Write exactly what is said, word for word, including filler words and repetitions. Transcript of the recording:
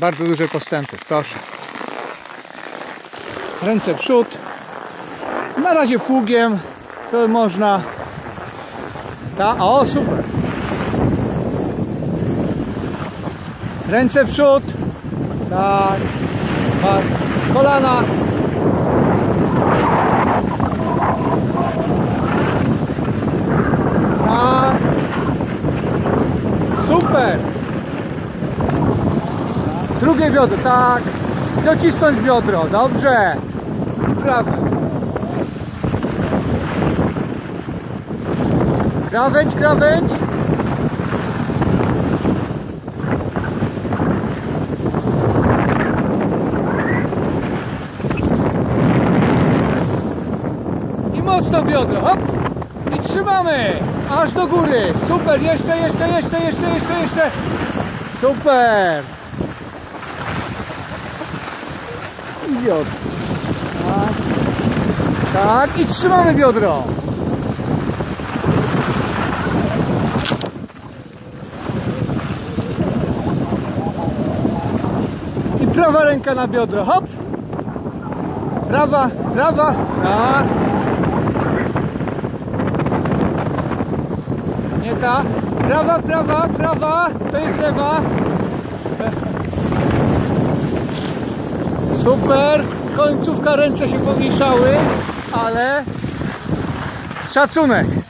Bardzo duże postępy, proszę. Ręce w przód. Na razie pługiem to można. Ta, o, super. Ręce w przód. Tak. Kolana. Tak. Super. Drugie biodro, tak. Docisnąć biodro, dobrze. Prawe. Krawędź, krawędź. I mocno biodro, hop. I trzymamy. Aż do góry. Super, jeszcze, jeszcze, jeszcze, jeszcze, jeszcze, jeszcze. Super. I biodro. Tak. Tak. I trzymamy biodro. I prawa ręka na biodro. Hop. Prawa, prawa. Tak. Nie ta. Prawa, prawa, prawa. To jest lewa. Super. Końcówka, ręce się pomniejszały, ale szacunek.